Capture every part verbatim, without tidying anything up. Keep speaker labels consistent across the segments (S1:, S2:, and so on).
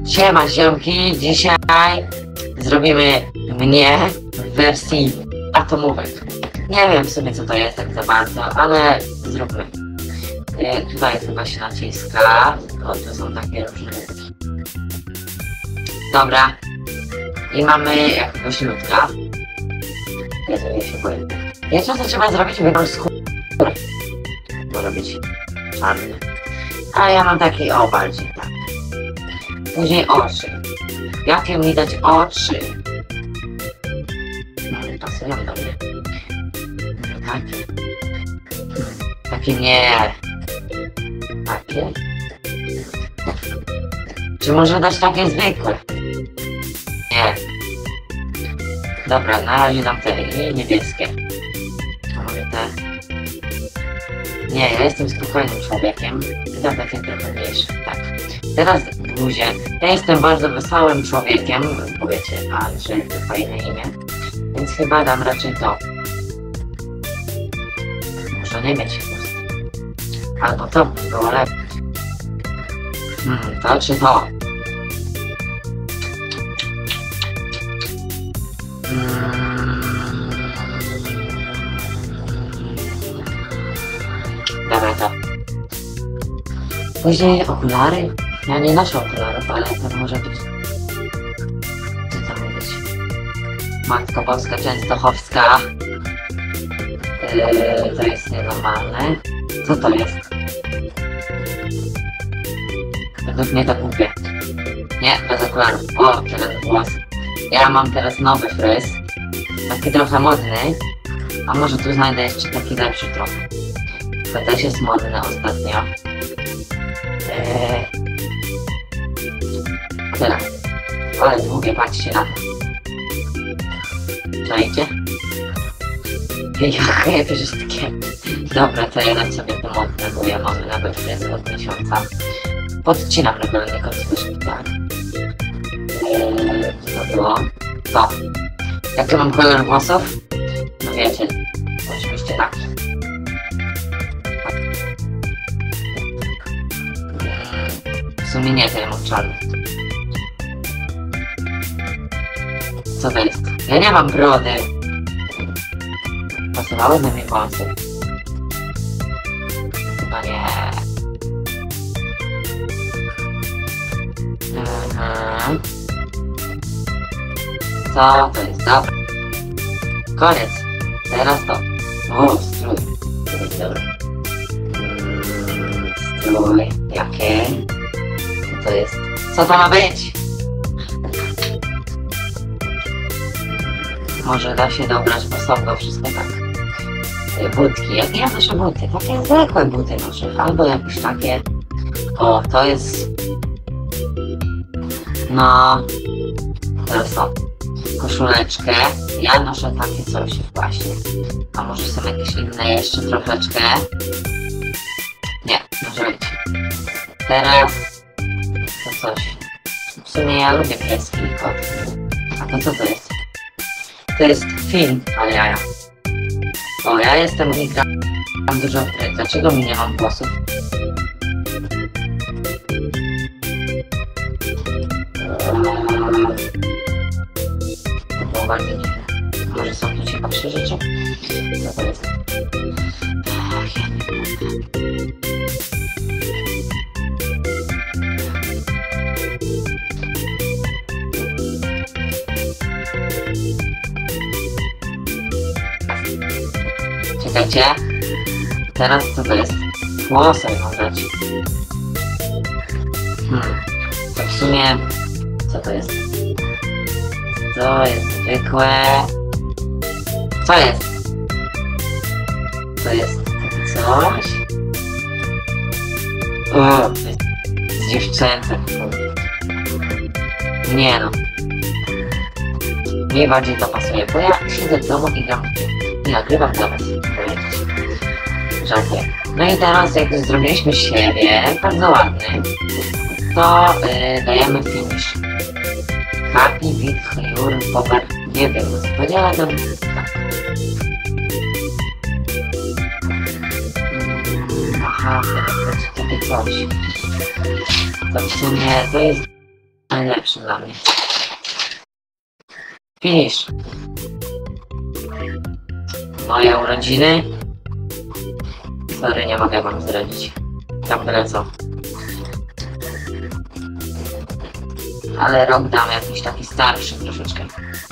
S1: Siema ziomki, dzisiaj zrobimy mnie w wersji atomówek. Nie wiem w sumie co to jest tak za bardzo, ale zróbmy. Yy, tutaj chyba się naciska, o to są takie różne rzeczy. Dobra. I mamy jakiegoś ludka. Jezu, ja się boję. Jeszcze co trzeba zrobić, wybrać skórę. Może być czarny. A ja mam taki o bardziej tak. Później oczy. Jakie mi dać oczy? Hmm, pasują do mnie. Takie. Takie nie. Takie. Czy może dać takie zwykłe? Nie. Dobra, na razie dam te niebieskie. A może te? Nie, ja jestem spokojnym człowiekiem. Dam takie trochę mniejsze, tak. Teraz buzię. Ja jestem bardzo wesołym człowiekiem, powiecie, a że to fajne imię. Więc chyba dam raczej to. Może nie mieć ust. Albo to by było lepiej. Hmm, to czy to? Hmm. Dobra, to. Później okulary. Ja nie noszę okularów, ale to może być... Co to może być? Matko Boska Częstochowska. Yy, to jest nienormalne. Co to jest? Według mnie to głupie. Nie, bez okularów. O, teraz głos. Ja mam teraz nowy fryz. Taki trochę modny. A może tu znajdę jeszcze taki lepszy trochę. To też jest modne ostatnio. Eee... Tyle. Ale długie, patrzcie na to. Czajcie? Jakie to jest takie... Dobra, to ja dam sobie to modne, bo ja mam nawet fryz od miesiąca. Podcinam regularnie końcówki, tak? Eee... Co to było? To. Jaki mam kolor włosów? No wiecie, oczywiście taki. W sumie nie, to ja mam czarny. Co to jest? Ja nie mam brody. Pasowały na mnie włosy? Chyba nie. Mhm. Co to jest? Dobra. Koniec. Teraz to. O, strój. Dobra. Mm, strój. Jakie? Co to jest? Co to ma być? Może da się dobrać osobno wszystko tak. Butki. Jakie ja noszę buty? Takie zwykłe buty noszę. Albo jakieś takie... O, to jest... No... Teraz to. Koszuleczkę. Ja noszę takie coś właśnie. A może są jakieś inne jeszcze troszeczkę? Nie, może być. Teraz... To coś. W sumie ja lubię pieski i koty. A to co to jest? To jest film, ale jaja. O, ja jestem i gram dużo w gry. Dlaczego mi nie mam włosów? To było bardzo dziwne. Może są tu ciekawsze rzeczy? Co to jest? Ach, ja nie wiem. Czekajcie. Teraz co to jest? Włosy mam dać. Hmm. To w sumie... Co to jest? To jest zwykłe... Co jest? To jest takie coś? O, to jest dziewczęce. Nie no. Mniej bardziej to pasuje, bo ja siedzę w domu i gram i nagrywam dla was. Żartuję. No i teraz jak zrobiliśmy siebie, bardzo ładny, to yy, dajemy finish. Happy with your power. Nie wiem, co to powiedziała, to tak. Aha, teraz takie coś. To w sumie to jest najlepszy dla mnie. Finish. Moje urodziny. Sorry, nie mogę wam zdradzić. Tam byle co. Ale rok dam jakiś taki starszy troszeczkę.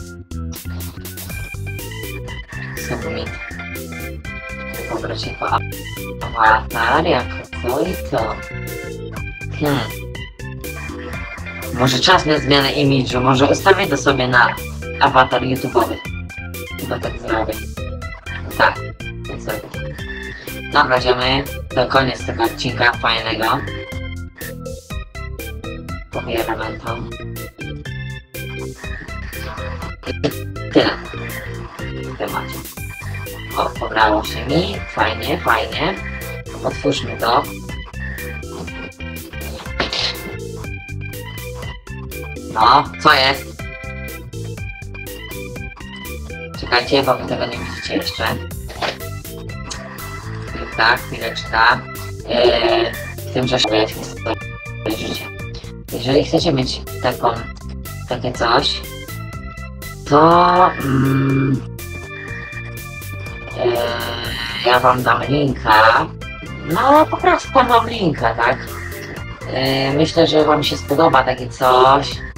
S1: Submit. Pobrać jako awatar, jako co i co. Hmm. Może czas na zmianę imidżu, może ustawię to sobie na awatar YouTube'owy. Chyba tak zrobię. Tak, tak sobie. Dobra, idziemy. To koniec tego odcinka fajnego. Pobieramy to. Tyle. W temacie. O, pobrało się mi. Fajnie, fajnie. Otwórzmy to. No, co jest? Czekajcie, bo wy tego nie widzicie jeszcze. Tak, chwileczka. Eee, w tym, że swoje życie. Jeżeli chcecie mieć taką, takie coś, to mm, eee, ja wam dam linka. No, po prostu dam wam linka, tak? Eee, myślę, że wam się spodoba takie coś.